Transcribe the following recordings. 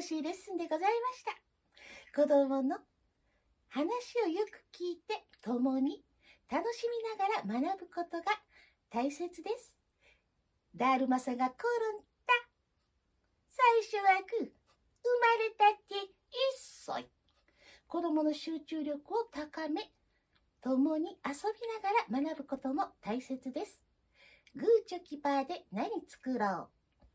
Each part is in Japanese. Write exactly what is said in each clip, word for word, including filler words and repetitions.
しいレッスンでございました。子供の話をよく聞いて共に楽しみながら学ぶことが大切です。だるまさんが来るんだ。最初はグー、生まれたていっさい。子供の集中力を高め、共に遊びながら学ぶことも大切です。グーチョキパーで何作ろう。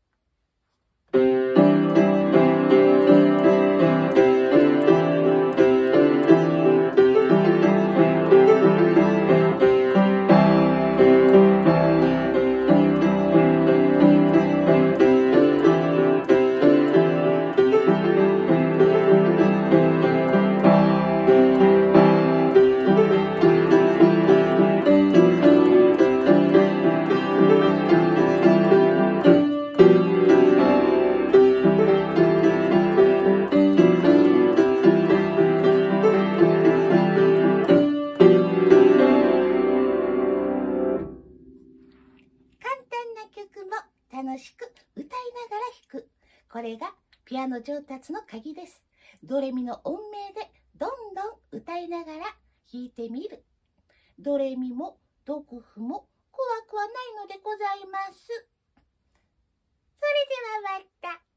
曲も楽しく歌いながら弾く。これがピアノ上達の鍵です。ドレミの音名でどんどん歌いながら弾いてみる。ドレミもドクフも怖くはないのでございます。それではまた。